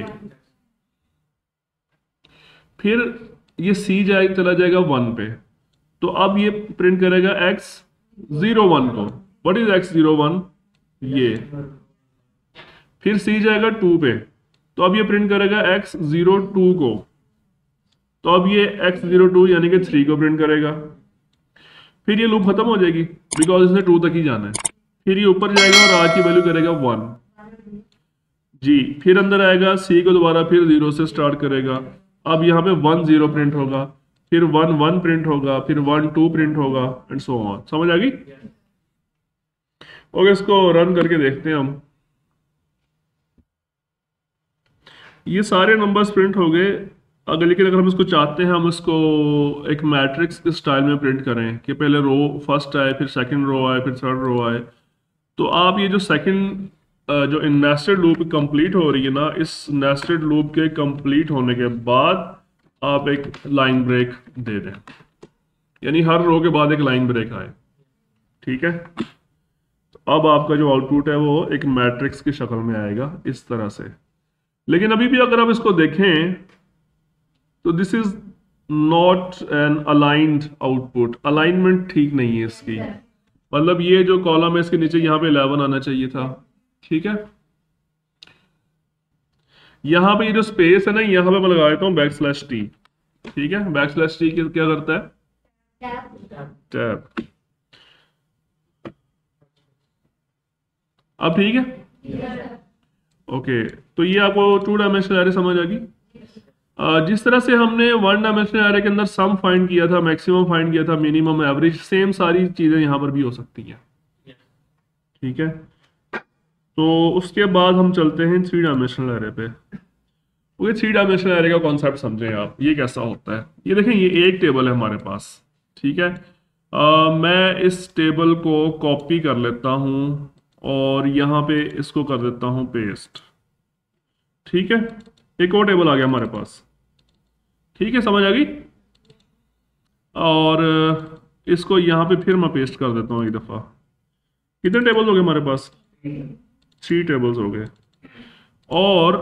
फिर ये c चला जाएगा 1 पे, तो अब ये प्रिंट करेगा x 0 1 को। व्हाट इज x 0 1, ये फिर c जाएगा 2 पे, तो अब ये प्रिंट करेगा x 0 2 को, तो अब ये x 0 2 यानी कि 3 को प्रिंट करेगा। फिर ये लूप खत्म हो जाएगी बिकॉज इसने 2 तक ही जाना है। फिर ये ऊपर जाएगा और r की वैल्यू करेगा 1। जी, फिर अंदर आएगा सी को दोबारा फिर 0 से स्टार्ट करेगा। अब यहाँ पे 1 0 प्रिंट होगा, फिर 1 1 प्रिंट होगा, फिर 1 2 प्रिंट होगा एंड सो ऑन। समझ आ गई? ओके, इसको रन करके देखते हैं हम। ये सारे नंबर्स प्रिंट हो गए। अगर लेकिन अगर हम इसको चाहते हैं हम इसको एक मैट्रिक्स के स्टाइल में प्रिंट करें कि पहले रो फर्स्ट आए, फिर सेकंड रो आए, फिर थर्ड रो आए, तो आप ये जो सेकंड जो नेस्टेड लूप कंप्लीट हो रही है ना, इस नेस्टेड लूप के कंप्लीट होने के बाद आप एक लाइन ब्रेक दे दें, यानी हर रो के बाद एक लाइन ब्रेक आए। ठीक है, तो अब आपका जो आउटपुट है वो एक मैट्रिक्स की शक्ल में आएगा इस तरह से। लेकिन अभी भी अगर आप इसको देखें तो this is not an aligned output. Alignment ठीक नहीं है इसकी, मतलब ये जो कॉलम है इसके नीचे यहाँ पे 11 आना चाहिए था। ठीक है, यहाँ पे ये जो स्पेस है ना, यहाँ पे मैं लगा देता हूँ \t। ठीक है, \t क्या करता है? टैब। अब ठीक है, ओके। तो ये आपको 2 डायमेंशनल एरे समझ आ गई। जिस तरह से हमने 1 डायमेंशनल एरे के अंदर सम फाइंड किया था, मैक्सिमम फाइंड किया था, मिनिमम, एवरेज, सेम सारी चीजें यहाँ पर भी हो सकती हैं। ठीक है, तो उसके बाद हम चलते हैं 3 डायमेंशनल एरे पे। ओके, 3 डायमेंशनल एरे का कॉन्सेप्ट समझें आप, ये कैसा होता है। ये देखें, ये एक टेबल है हमारे पास। ठीक है, मैं इस टेबल को कॉपी कर लेता हूँ और यहाँ पे इसको कर देता हूँ पेस्ट। ठीक है, एक और टेबल आ गया हमारे पास। ठीक है, समझ आ गई। और इसको यहाँ पे फिर मैं पेस्ट कर देता हूँ एक दफ़ा। कितने टेबल्स हो गए हमारे पास? 3 टेबल्स हो गए। और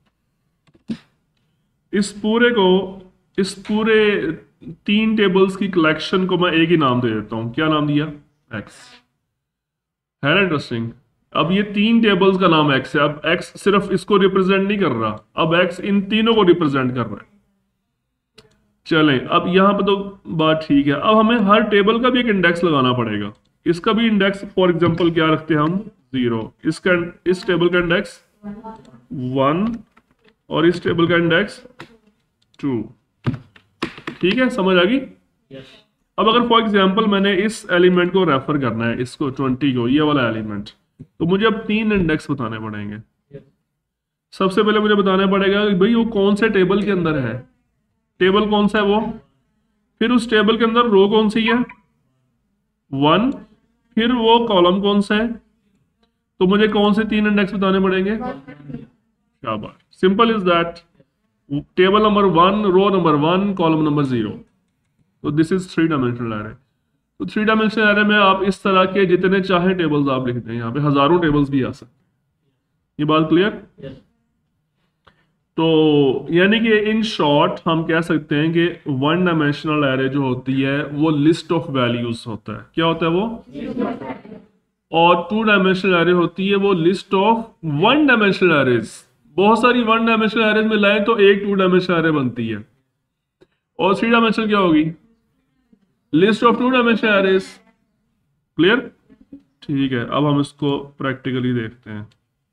इस पूरे 3 टेबल्स की कलेक्शन को मैं एक ही नाम दे देता हूँ। क्या नाम दिया? एक्स। है ना इंटरेस्टिंग? अब ये 3 टेबल्स का नाम एक्स है। अब एक्स सिर्फ इसको रिप्रेजेंट नहीं कर रहा, अब एक्स इन तीनों को रिप्रेजेंट कर रहा है। चलें, अब यहां पर तो बात ठीक है। अब हमें हर टेबल का भी एक इंडेक्स लगाना पड़ेगा। इसका भी इंडेक्स फॉर एग्जांपल क्या रखते हैं हम? 0। इस टेबल का इंडेक्स 1 और इस टेबल का इंडेक्स 2। ठीक है, समझ आ गई? अब अगर फॉर एग्जांपल मैंने इस एलिमेंट को रेफर करना है, इसको 20 को, ये वाला एलिमेंट, तो मुझे अब 3 इंडेक्स बताने पड़ेंगे। सबसे पहले मुझे बताना पड़ेगा कि भाई वो कौन से टेबल के अंदर है, टेबल कौन सा है वो, फिर उस टेबल के अंदर रो कौन सी है 1, फिर वो कॉलम कौन सा है। तो मुझे कौन से 3 इंडेक्स बताने पड़ेंगे? शाबाश, simple is that. Table number 1, row number 1, column number 0। तो दिस इज 3 डायमेंशनल एरे। तो 3 डायमेंशनल एरे में आप इस तरह के जितने चाहे टेबल्स आप लिख दें, यहाँ पे हजारों टेबल्स भी आ सकते हैं। ये बात क्लियर? तो यानी कि इन शॉर्ट हम कह सकते हैं कि 1 डायमेंशनल एरे जो होती है वो लिस्ट ऑफ वैल्यूज होता है। क्या होता है वो? और 2 डायमेंशनल एरे होती है वो लिस्ट ऑफ 1 डायमेंशनल एरेज। बहुत सारी 1 डायमेंशनल एरेज में लाए तो एक 2 डायमेंशनल एरे बनती है। और 3 डायमेंशनल क्या होगी? List of 2 dimensional arrays. Clear? ठीक है, अब हम इसको प्रैक्टिकली देखते हैं।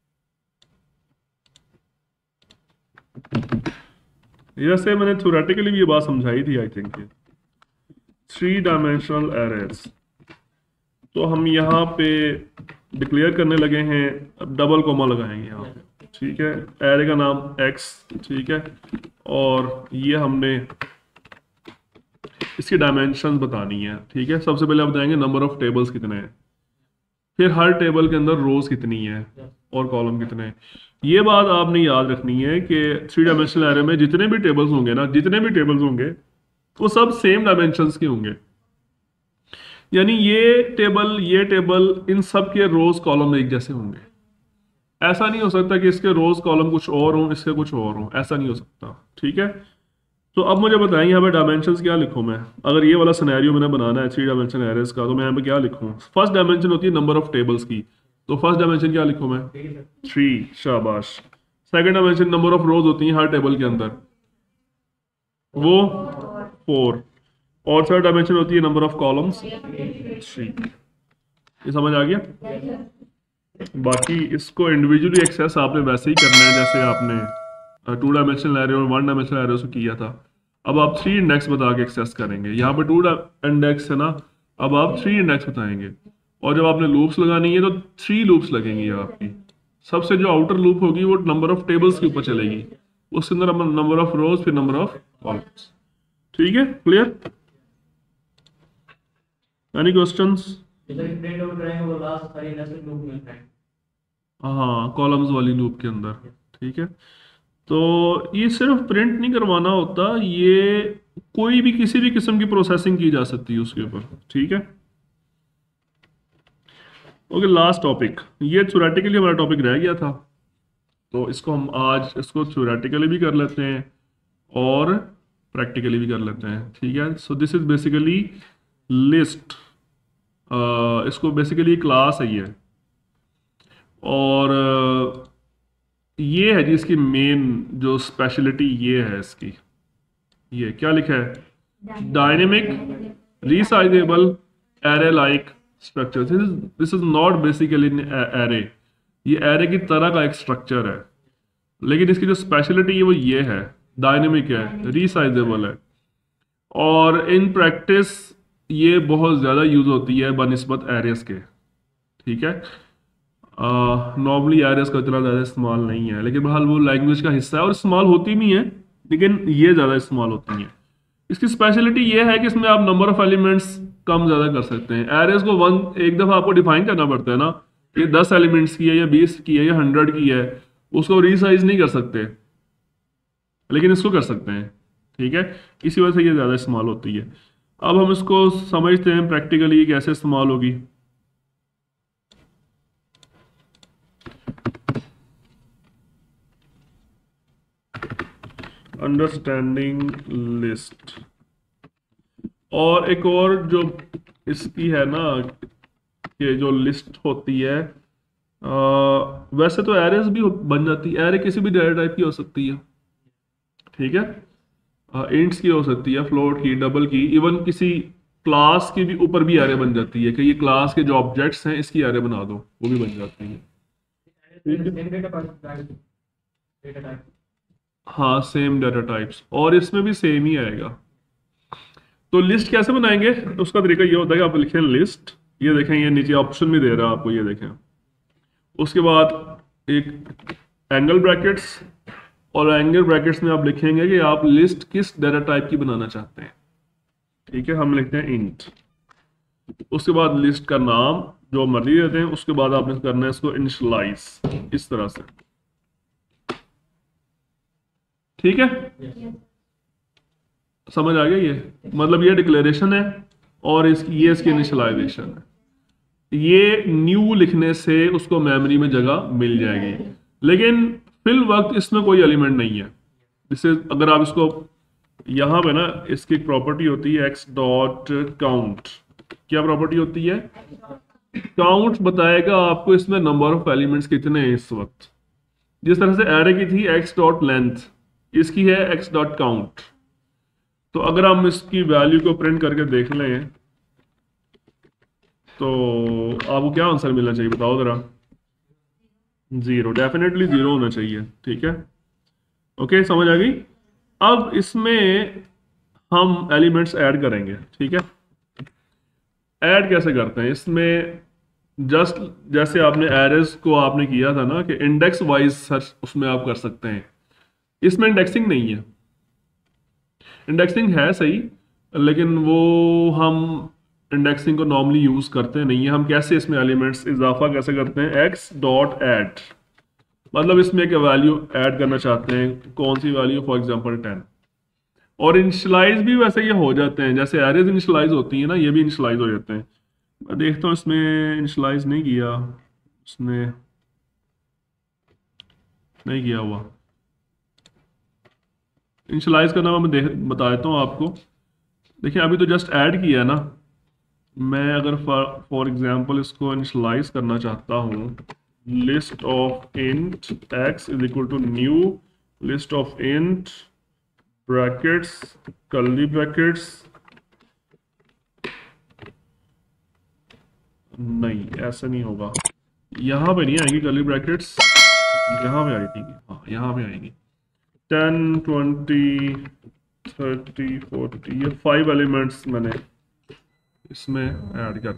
जैसे मैंने थ्योरेटिकली भी ये बात समझाई थी आई थिंक। 3 डायमेंशनल एरेज तो हम यहाँ पे डिक्लेयर करने लगे हैं। अब डबल कोमा लगाएंगे यहाँ पे। ठीक है, एरे का नाम x। ठीक है, और ये हमने इसकी डायमेंशन बतानी है। ठीक है, सबसे पहले आप बताएंगे नंबर ऑफ टेबल्स कितने हैं, फिर हर टेबल के अंदर रोज कितनी है और कॉलम कितने हैं। ये बात आपने याद रखनी है कि 3 डायमेंशनल एरे में जितने भी टेबल्स होंगे ना, जितने भी टेबल्स होंगे वो सब सेम डायमेंशंस के होंगे। यानी ये टेबल इन सब के रोज कॉलम एक जैसे होंगे। ऐसा नहीं हो सकता कि इसके रोज कॉलम कुछ और हों, इसके कुछ और हों, ऐसा नहीं हो सकता। ठीक है, तो अब मुझे बताएं यहाँ पे डायमेंशंस क्या लिखूं मैं। अगर ये वाला सिनेरियो मैंने बनाना है 3 डायमेंशन एरेज का, तो मैं यहाँ पे क्या लिखूं? फर्स्ट डायमेंशन होती है नंबर ऑफ टेबल्स की, तो फर्स्ट डायमेंशन क्या लिखूं मैं? 3। शाबाश। Second dimension number of rows होती हैं हर टेबल के अंदर, वो 4। और थर्ड डायमेंशन होती है नंबर ऑफ कॉलम्स 3। ये समझ आ गया? बाकी इसको इंडिविजुअली एक्सेस आपने वैसे ही करना है जैसे आपने 2 डायमेंशनल एरे और 1 डायमेंशनल एरे से किया था। अब आप 3 इंडेक्स बता के एक्सेस करेंगे। यहाँ पे 2 इंडेक्स है ना, अब आप 3 इंडेक्स बताएंगे। और जब आपने लूप्स लगानी है तो 3 लूप्स लगेंगी आपकी। सबसे जो आउटर लूप होगी वो नंबर ऑफ टेबल्स के ऊपर चलेगी, उसके अंदर नंबर ऑफ रोज फिर नंबर ऑफ कॉलम्स। ठीक है, क्लियर? Any questions? हाँ, कॉलम्स वाली लूप के अंदर। ठीक है, तो ये सिर्फ प्रिंट नहीं करवाना होता, ये कोई भी किसी भी किस्म की प्रोसेसिंग की जा सकती है उसके ऊपर। ठीक है, ओके। लास्ट टॉपिक, ये थ्योरेटिकली हमारा टॉपिक रह गया था, तो इसको हम आज इसको थ्योरेटिकली भी कर लेते हैं और प्रैक्टिकली भी कर लेते हैं। ठीक है, so this is basically list. इसको बेसिकली क्लास है ये, और ये है जी इसकी मेन जो स्पेशलिटी ये है इसकी। ये क्या लिखा है? Dynamic resizable array like structure. This is not basically array, ये एरे की तरह का एक स्ट्रक्चर है, लेकिन इसकी जो स्पेशलिटी है वो ये है, डायनेमिक है, रीसाइजेबल है, और इन प्रैक्टिस ये बहुत ज़्यादा यूज होती है बनिस्बत एरेस के। ठीक है, नॉर्मली एरेस का इतना ज़्यादा इस्तेमाल नहीं है, लेकिन बहरहाल वो लैंग्वेज का हिस्सा है और इस्तेमाल होती भी है, लेकिन ये ज़्यादा इस्तेमाल होती है। इसकी स्पेशलिटी ये है कि इसमें आप नंबर ऑफ एलिमेंट्स कम ज़्यादा कर सकते हैं। एरेस को एक दफ़ा आपको डिफाइन करना पड़ता है ना, ये 10 एलिमेंट्स की है या 20 की है या 100 की है, उसको रीसाइज नहीं कर सकते, लेकिन इसको कर सकते हैं। ठीक है, इसी वजह से ये ज़्यादा इस्तेमाल होती है। अब हम इसको समझते हैं प्रैक्टिकली कैसे इस्तेमाल होगी। Understanding list. और एक और जो इसकी है ना, कि जो लिस्ट होती है, वैसे तो एरेज भी बन जाती है, एरे किसी भी डेटा टाइप की हो सकती है। ठीक है, इंट्स की हो सकती है, फ्लोट की, डबल की, इवन किसी क्लास की भी ऊपर भी एरे बन जाती है कि ये क्लास के जो ऑब्जेक्ट्स हैं इसकी एरे बना दो, वो भी बन जाती है। ठीक है, हाँ, सेम डाटा टाइप्स, और इसमें भी सेम ही आएगा। तो लिस्ट कैसे बनाएंगे? तो उसका तरीका ये होता है कि आप लिखें लिस्ट, ये देखें, ये नीचे ऑप्शन भी दे रहा है आपको, ये देखें। उसके बाद एक एंगल ब्रैकेट्स, और एंगल ब्रैकेट्स में आप लिखेंगे कि आप लिस्ट किस डाटा टाइप की बनाना चाहते हैं। ठीक है, हम लिखते हैं इंट। उसके बाद लिस्ट का नाम जो मर्जी देते हैं, उसके बाद आपने करना है इसको इनिशियलाइज इस तरह से। ठीक है, समझ आ गया? ये मतलब ये डिक्लेरेशन है और ये इसकी इनिशियलाइजेशन है। ये न्यू लिखने से उसको मेमोरी में जगह मिल जाएगी, लेकिन फिल वक्त इसमें कोई एलिमेंट नहीं है। जैसे अगर आप इसको यहाँ पे ना, इसकी एक प्रॉपर्टी होती है एक्स डॉट काउंट। क्या प्रॉपर्टी होती है? काउंट बताएगा आपको इसमें नंबर ऑफ एलिमेंट्स कितने हैं इस वक्त। जिस तरह से एरे की थी एक्स डॉट लेंथ, इसकी है एक्स डॉट काउंट। तो अगर हम इसकी वैल्यू को प्रिंट करके देख लें तो आपको क्या आंसर मिलना चाहिए, बताओ जरा? 0, डेफिनेटली 0 होना चाहिए। ठीक है, ओके, समझ आ गई? अब इसमें हम एलिमेंट्स ऐड करेंगे। ठीक है, ऐड कैसे करते हैं इसमें? जस्ट जैसे आपने एरेज को आपने किया था ना कि इंडेक्स वाइज सर्च, उसमें आप कर सकते हैं। इसमें इंडेक्सिंग नहीं है, इंडेक्सिंग है सही, लेकिन वो हम इंडेक्सिंग को नॉर्मली यूज करते नहीं है। हम कैसे इसमें एलिमेंट्स इजाफा कैसे करते हैं? एक्स डॉट ऐड, मतलब इसमें एक वैल्यू ऐड करना चाहते हैं, कौन सी वैल्यू? For example 10। और इनिशियलाइज भी वैसे ये हो जाते हैं, जैसे एरेज इनिशियलाइज होती है ना, ये भी इनिशियलाइज हो जाते हैं। मैं देखता हूँ इसमें इनिशियलाइज नहीं किया, उसने नहीं किया हुआ। इनिशियलाइज करना मैं बता देता हूँ आपको। देखिए, अभी तो जस्ट ऐड किया है ना, मैं अगर फॉर एग्जांपल इसको इनिशियलाइज करना चाहता हूँ, list of int x is equal to new list of int brackets curly brackets, नहीं ऐसा नहीं होगा, यहाँ पे नहीं आएगी कर्ली ब्रैकेट्स, यहाँ पे आई थी, हाँ यहाँ पे आएगी। 10 20 30 40, ये 5 एलिमेंट्स मैंने इसमें ऐड कर।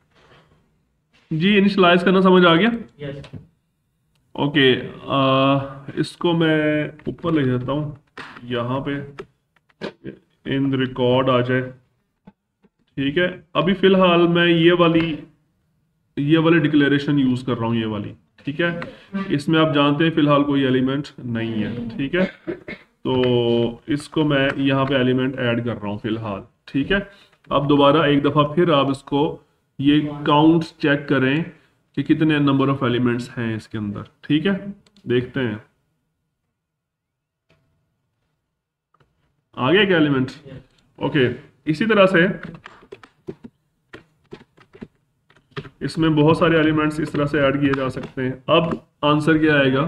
जी इनिशलाइज करना समझ आ गया? यस। ओके, इसको मैं ऊपर ले जाता हूँ, यहाँ पे इन रिकॉर्ड आ जाए। ठीक है, अभी फिलहाल मैं ये वाली डिक्लेरेशन यूज कर रहा हूँ, ये वाली। ठीक है, इसमें आप जानते हैं फिलहाल कोई एलिमेंट नहीं है। ठीक है, तो इसको मैं यहाँ पे एलिमेंट ऐड कर रहा हूँ फिलहाल। ठीक है, अब दोबारा एक दफ़ा फिर आप इसको ये काउंट चेक करें कि कितने नंबर ऑफ एलिमेंट्स हैं इसके अंदर। ठीक है, देखते हैं आ गया क्या एलिमेंट। ओके, इसी तरह से इसमें बहुत सारे एलिमेंट्स इस तरह से ऐड किए जा सकते हैं। अब आंसर क्या आएगा?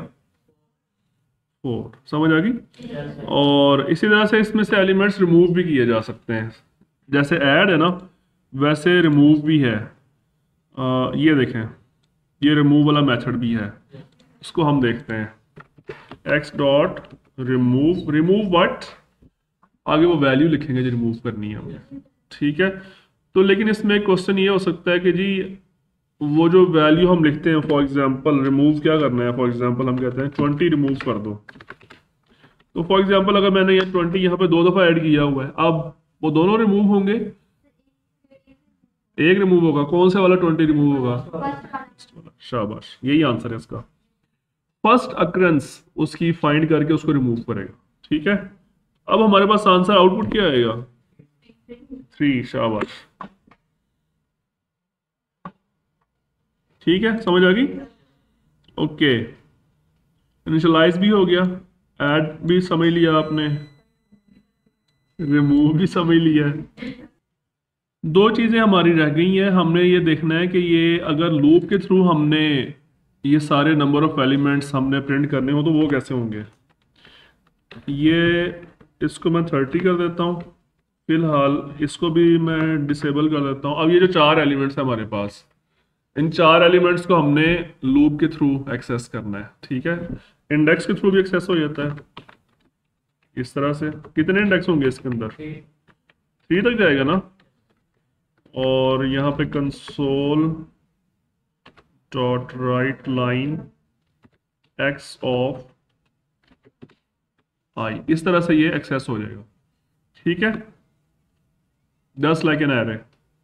4। समझ आ गई? और इसी तरह से इसमें से एलिमेंट्स रिमूव भी किए जा सकते हैं। जैसे ऐड है ना, वैसे रिमूव भी है। ये देखें, ये रिमूव वाला मेथड भी है, इसको हम देखते हैं। x dot remove, remove what, आगे वो वैल्यू लिखेंगे जो रिमूव करनी है हमें। ठीक है, तो लेकिन इसमें एक क्वेश्चन ये हो सकता है कि जी वो जो वैल्यू हम लिखते हैं, फॉर एग्जांपल रिमूव क्या करना है, फॉर एग्जांपल हम कहते हैं 20 रिमूव कर दो। तो फॉर एग्जांपल अगर मैंने ये 20 यहाँ पे 2 दफ़ा ऐड किया हुआ है, अब वो दोनों रिमूव होंगे, एक रिमूव होगा। कौन से वाला 20 रिमूव होगा? शाबाश, यही आंसर है इसका। फर्स्ट अक्रेंस उसकी फाइंड करके उसको रिमूव करेगा। ठीक है, अब हमारे पास आंसर आउटपुट क्या आएगा? 3। शाबाश, ठीक है, समझ आ गई? ओके, इनिशियलाइज भी हो गया, ऐड भी समझ लिया आपने, रिमूव भी समझ लिया। 2 चीज़ें हमारी रह गई हैं। हमने ये देखना है कि ये अगर लूप के थ्रू हमने ये सारे नंबर ऑफ एलिमेंट्स हमने प्रिंट करने हो तो वो कैसे होंगे। ये इसको मैं 30 कर देता हूँ फिलहाल, इसको भी मैं डिसेबल कर देता हूँ। अब ये जो 4 एलिमेंट्स हैं हमारे पास, इन 4 एलिमेंट्स को हमने लूप के थ्रू एक्सेस करना है। ठीक है, इंडेक्स के थ्रू भी एक्सेस हो जाता है इस तरह से। कितने इंडेक्स होंगे इसके अंदर? 3 तक जाएगा ना। और यहाँ पे console dot write line x of i, इस तरह से ये एक्सेस हो जाएगा। ठीक है, जस्ट लाइक एन एरे।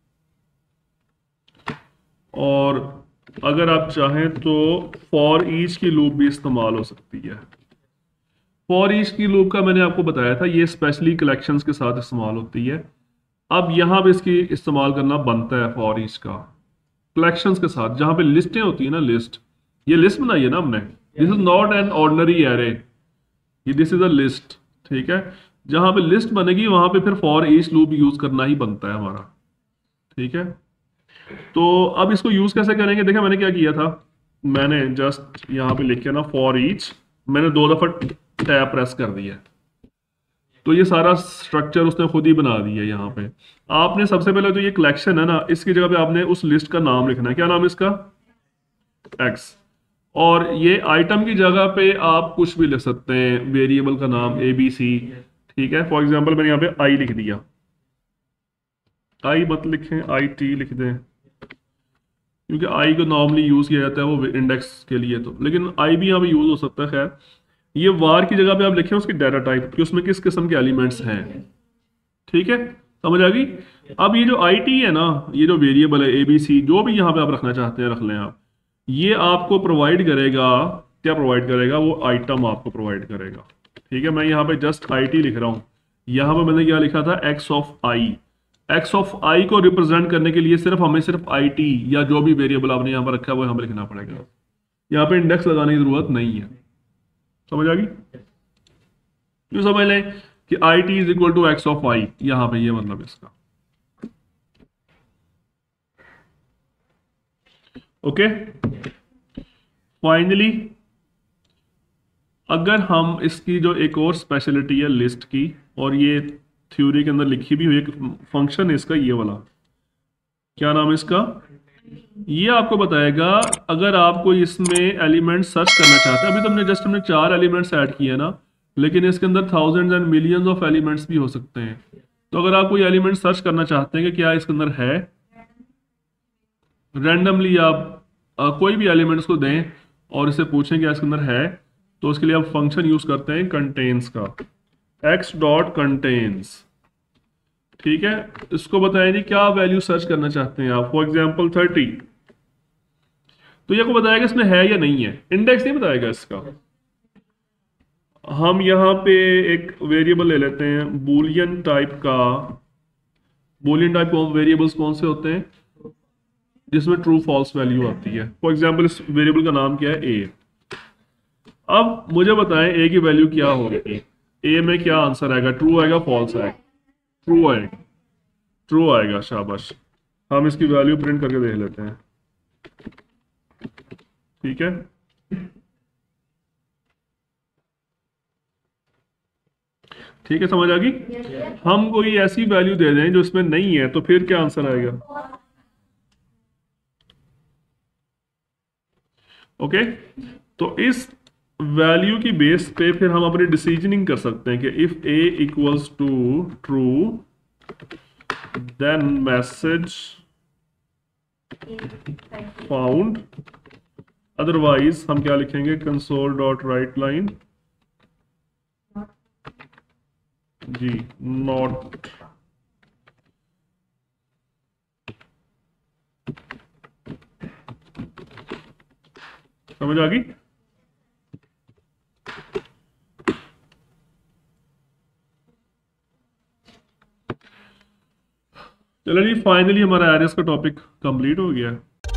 और अगर आप चाहें तो फॉर ईच की लूप भी इस्तेमाल हो सकती है। फॉर ईच की लूप का मैंने आपको बताया था, ये स्पेशली कलेक्शंस के साथ इस्तेमाल होती है। अब यहाँ पे इसकी इस्तेमाल करना बनता है फॉर ईच का कलेक्शंस के साथ, जहाँ पे लिस्टें होती है ना, लिस्ट, ये लिस्ट बनाई है ना हमने। This is not an ordinary array, ये दिस इज अ लिस्ट। ठीक है, जहाँ पे लिस्ट बनेगी वहां पे फिर फॉर ईच लूप यूज करना ही बनता है हमारा। ठीक है, तो अब इसको यूज कैसे करेंगे? देखा मैंने क्या किया था, मैंने जस्ट यहाँ पे लिख ना फॉर ईच, मैंने 2 दफा टैब प्रेस कर दिया, तो ये सारा स्ट्रक्चर उसने खुद ही बना दिया। यहाँ पे आपने सबसे पहले तो ये कलेक्शन है ना, इसकी जगह पे आपने उस लिस्ट का नाम लिखना है। क्या नाम है इसका? एक्स। और ये आइटम की जगह पे आप कुछ भी लिख सकते हैं, वेरिएबल का नाम ABC। ठीक है, फॉर एग्जांपल मैंने यहाँ पे आई लिख दिया, आई मत लिखें, IT लिख दें, क्योंकि आई को नॉर्मली यूज किया जाता है वो इंडेक्स के लिए, तो लेकिन आई भी यहाँ पे यूज हो सकता है। खैर, ये वार की जगह पे आप लिखें उसकी डाटा टाइप कि उसमें किस किस्म के एलिमेंट्स हैं। ठीक है, समझ आ गई? अब ये जो IT है ना, ये जो वेरिएबल है ABC, जो भी यहाँ पे आप रखना चाहते हैं रख लें आप, ये आपको प्रोवाइड करेगा, क्या प्रोवाइड करेगा? वो आइटम आपको प्रोवाइड करेगा। ठीक है, मैं यहाँ पे जस्ट IT लिख रहा हूँ, यहाँ पे मैंने क्या लिखा था? X of i. X of i को रिप्रेजेंट करने के लिए सिर्फ IT या जो भी वेरिएबल आपने यहाँ पर रखा है वो यहाँ पे लिखना पड़ेगा। यहाँ पे इंडेक्स लगाने की जरूरत नहीं है। समझ आ गई? क्यों समझ लें कि IT is equal to x of i, यहाँ पे ये मतलब इसका। ओके, फाइनली अगर हम इसकी जो एक और स्पेशलिटी है लिस्ट की, और ये थ्योरी के अंदर लिखी भी हुई एक फंक्शन है इसका, ये वाला क्या नाम है इसका? ये आपको बताएगा अगर आप कोई इसमें एलिमेंट सर्च करना चाहते हैं। अभी तो हमने 4 एलिमेंट्स ऐड किए हैं ना, लेकिन इसके अंदर thousands and millions of elements भी हो सकते हैं। तो अगर आप कोई एलिमेंट सर्च करना चाहते हैं कि क्या इसके अंदर है, रैंडमली आप कोई भी एलिमेंट्स को दें और इसे पूछें कि इसके अंदर है, तो उसके लिए आप फंक्शन यूज करते हैं कंटेन्स का, x डॉट कंटेन्स। ठीक है, इसको बताएं जी क्या वैल्यू सर्च करना चाहते हैं आप। फॉर एग्जाम्पल 30, तो ये को बताएगा इसमें है या नहीं है, इंडेक्स नहीं बताएगा इसका। हम यहाँ पे एक वेरिएबल ले लेते हैं बूलियन टाइप का। बूलियन टाइप वेरिएबल्स कौन से होते हैं जिसमें ट्रू फॉल्स वैल्यू आती है। फॉर एग्जाम्पल इस वेरिएबल का नाम क्या है, ए। अब मुझे बताएं ए की वैल्यू क्या होगी, ए में क्या आंसर आएगा, ट्रू आएगा फॉल्स आएगा, ट्रू आएगा, ट्रू आएगा, शाबाश। हम इसकी वैल्यू प्रिंट करके देख लेते हैं। ठीक है, ठीक है, समझ आ गई। हम कोई ऐसी वैल्यू दे दें जो इसमें नहीं है, तो फिर क्या आंसर आएगा। ओके, तो इस वैल्यू की बेस पे फिर हम अपनी डिसीजनिंग कर सकते हैं कि if a equals to true then message found, otherwise हम क्या लिखेंगे, कंसोल डॉट राइट लाइन जी नॉट। समझ आ गई। चलो जी, फाइनली हमारा एरेस का टॉपिक कंप्लीट हो गया है।